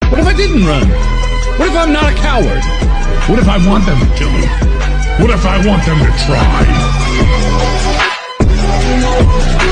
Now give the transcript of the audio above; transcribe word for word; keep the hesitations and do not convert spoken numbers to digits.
What if I didn't run? What if I'm not a coward? What if I want them to kill me? What if I want them to try?